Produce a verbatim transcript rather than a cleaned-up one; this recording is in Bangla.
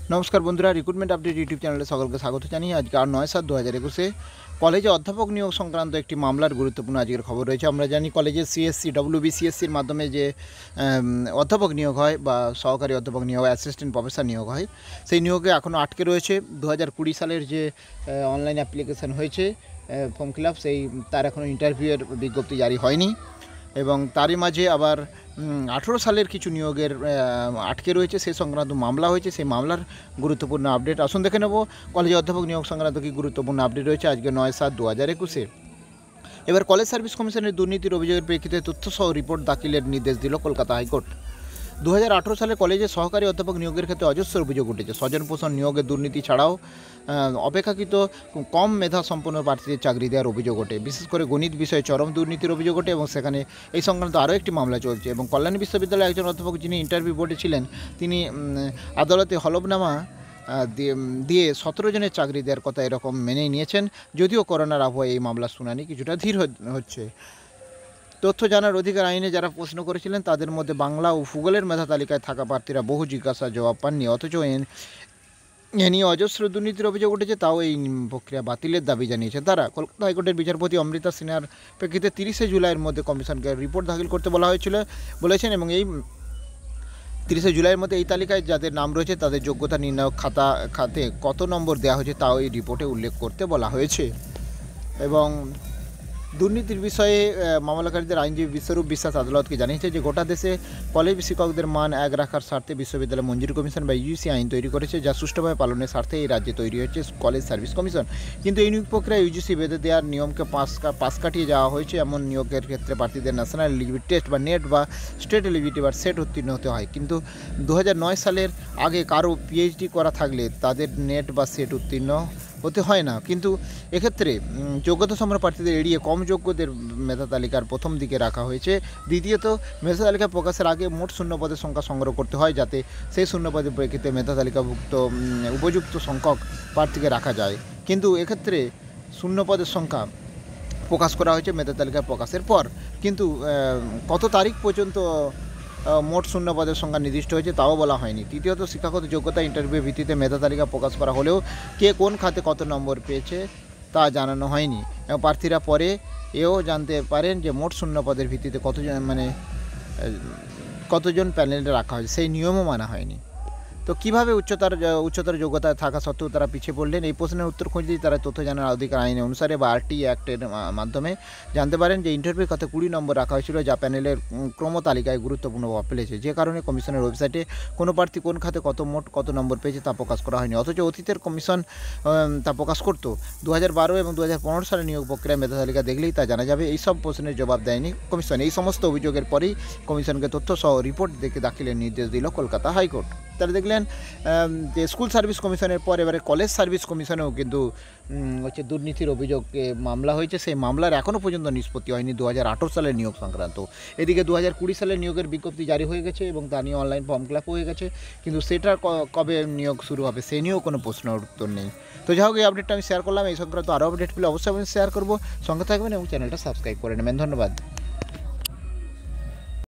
नमस्कार बंधुरा रिक्रुटमेंट अपडेट यूट्यूब चैनल सकल के स्वागत जानिए आज आठ नय सात दो हज़ार एकुशे कलेजे अध्यापक नियोग संक्रांत एक मामलार गुरुत्वपूर्ण आजकेर खबर रही है। जानी कलेजे सीएससी डब्ल्यूबीसीएससिर माध्यमे जे अध्यापक नियोग है सहकारी अध्यापक नियोग असिस्टेंट प्रफेसर नियोग है सेई नियोगे एखोनो आटके रयेछे दो हज़ार कुड़ी सालेर जे अनलाइन अ্যাপ্লিকেশন হয়েছে फर्म फिल आप से तार एखोनो इंटरव्यूर विज्ञप्ति जारी हयनि এবং তারই মাঝে আবার আঠেরো সালের কিছু নিয়োগের আটকে রয়েছে সেই সংক্রান্ত মামলা হয়েছে। সেই মামলার গুরুত্বপূর্ণ আপডেট আসুন দেখে নেব কলেজ অধ্যাপক নিয়োগ সংক্রান্ত কি গুরুত্বপূর্ণ আপডেট রয়েছে আজকে নয় সাত দু হাজার একুশে। এবার কলেজ সার্ভিস কমিশনের দুর্নীতির অভিযোগের প্রেক্ষিতে তথ্যসহ রিপোর্ট দাখিলের নির্দেশ দিল কলকাতা হাইকোর্ট। দু হাজার আঠেরো সালে কলেজে সহকারী অধ্যাপক নিয়োগের ক্ষেত্রে অজস্র অভিযোগ উঠেছে। স্বজন পোষণ নিয়োগের দুর্নীতি ছাড়াও অপেক্ষাকৃত কম মেধা সম্পন্ন প্রার্থীদের চাকরি দেওয়ার অভিযোগ ওঠে। বিশেষ করে গণিত বিষয়ে চরম দুর্নীতির অভিযোগ ওঠে এবং সেখানে এই সংক্রান্ত আরও একটি মামলা চলছে। এবং কল্যাণী বিশ্ববিদ্যালয়ের একজন অধ্যাপক যিনি ইন্টারভিউ বোর্ডে ছিলেন তিনি আদালতে হলফনামা দিয়ে সতেরো জনের চাকরি দেওয়ার কথা এরকম মেনেই নিয়েছেন, যদিও করোনার আবহাওয়ায় এই মামলার শুনানি কিছুটা ধীর হচ্ছে। তথ্য জানার অধিকার আইনে যারা প্রশ্ন করেছিলেন তাদের মধ্যে বাংলা ও ভূগোলের মেধা তালিকায় থাকা প্রার্থীরা বহু জিজ্ঞাসার জবাব পাননি, অথচ এ নিয়ে অজস্র দুর্নীতির অভিযোগ উঠেছে। তাও এই প্রক্রিয়া বাতিলের দাবি জানিয়েছেন তারা। কলকাতা হাইকোর্টের বিচারপতি অমৃতা সিনহার প্রেক্ষিতে তিরিশে জুলাইয়ের মধ্যে কমিশনকে রিপোর্ট দাখিল করতে বলা হয়েছিল বলেছেন এবং এই তিরিশে জুলাইয়ের মধ্যে এই তালিকায় যাদের নাম রয়েছে তাদের যোগ্যতা নির্ণায়ক খাতা খাতে কত নম্বর দেওয়া হয়েছে তাও এই রিপোর্টে উল্লেখ করতে বলা হয়েছে। এবং দুর্নীতির বিষয়ে মামলাকারীদের আইনজীবী বিশ্বরূপ বিশ্বাস আদালতকে জানিয়েছে যে গোটা দেশে কলেজ শিক্ষকদের মান এক রাখার স্বার্থে বিশ্ববিদ্যালয় মঞ্জুরি কমিশন বা ইউজিসি আইন তৈরি করেছে, যা সুষ্ঠুভাবে পালনের স্বার্থে এই রাজ্যে তৈরি হয়েছে কলেজ সার্ভিস কমিশন। কিন্তু এই নিয়োগ প্রক্রিয়ায় ইউজিসি বেঁধে দেওয়ার নিয়মকে পাশ পাশ কাটিয়ে যাওয়া হয়েছে। এমন নিয়োগের ক্ষেত্রে প্রার্থীদের ন্যাশনাল এলিজিবিলিটি টেস্ট বা নেট বা স্টেট এলিজিবিলিটি বা সেট উত্তীর্ণ হতে হয়, কিন্তু দু হাজার নয় সালের আগে কারো পিএইচডি করা থাকলে তাদের নেট বা সেট উত্তীর্ণ হতে হয় না। কিন্তু এক্ষেত্রে যোগ্যতা সম্পন্ন প্রার্থীদের এড়িয়ে কম যোগ্যদের মেধা তালিকার প্রথম দিকে রাখা হয়েছে। দ্বিতীয়ত মেধা তালিকা প্রকাশের আগে মোট শূন্যপদের সংখ্যা সংগ্রহ করতে হয় যাতে সেই শূন্যপদের প্রেক্ষিতে মেধা তালিকাভুক্ত উপযুক্ত সংখ্যক প্রার্থীকে রাখা যায়। কিন্তু এক্ষেত্রে শূন্যপদের সংখ্যা প্রকাশ করা হয়েছে মেধা তালিকা প্রকাশের পর, কিন্তু কত তারিখ পর্যন্ত মোট শূন্য পদের সংখ্যা নির্দিষ্ট হয়েছে তাও বলা হয়নি। তৃতীয়ত শিক্ষাগত যোগ্যতা ইন্টারভিউ ভিত্তিতে মেধা তালিকা প্রকাশ করা হলেও কে কোন খাতে কত নম্বর পেয়েছে তা জানানো হয়নি এবং প্রার্থীরা পরে এও জানতে পারেন যে মোট শূন্য পদের ভিত্তিতে কতজন মানে কতজন প্যানেলে রাখা হয়েছে সেই নিয়মও মানা হয়নি। তো কীভাবে উচ্চতর উচ্চতর যোগ্যতা থাকা সত্ত্বেও তারা পিছিয়ে পড়লেন, এই প্রশ্নের উত্তর খুঁজতেই তারা তথ্য জানার অধিকার আইন অনুসারে বা আরটি অ্যাক্টের মাধ্যমে জানতে পারেন যে ইন্টারভিউ খাতে কুড়ি নম্বর রাখা হয়েছিল, যা প্যানেলের ক্রম তালিকায় গুরুত্বপূর্ণ প্রভাব ফেলেছে। যে কারণে কমিশনের ওয়েবসাইটে কোনো প্রার্থী কোন খাতে কত মোট কত নম্বর পেয়েছে তা প্রকাশ করা হয়নি, অথচ অতীতের কমিশন তা প্রকাশ করত। দু হাজার বারো এবং দু হাজার পনেরো সালে নিয়োগ প্রক্রিয়ায় মেধা তালিকা দেখলেই তা জানা যাবে। এইসব প্রশ্নের জবাব দেয়নি কমিশন। এই সমস্ত অভিযোগের পরেই কমিশনকে তথ্য সহ রিপোর্ট দেখে দাখিলের নির্দেশ দিল কলকাতা হাইকোর্ট। তারা দেখলেন যে স্কুল সার্ভিস কমিশনের পর এবারে কলেজ সার্ভিস কমিশনেও কিন্তু হচ্ছে দুর্নীতির অভিযোগে মামলা হয়েছে। সেই মামলার এখনও পর্যন্ত নিষ্পত্তি হয়নি দু হাজার আঠেরো সালের নিয়োগ সংক্রান্ত। এদিকে দু হাজার কুড়ি সালের নিয়োগের বিজ্ঞপ্তি জারি হয়ে গেছে এবং তা নিয়ে অনলাইন ফর্ম ফিল আপ হয়ে গেছে, কিন্তু সেটা কবে নিয়োগ শুরু হবে সে নিয়েও কোনো প্রশ্নের উত্তর নেই। তো যাই হোক, এই আপডেটটা আমি শেয়ার করলাম। এই সংক্রান্ত আরও আপডেট পেলে অবশ্যই আমি শেয়ার করবো। সঙ্গে থাকবেন এবং চ্যানেলটা সাবস্ক্রাইব করে নেবেন। ধন্যবাদ।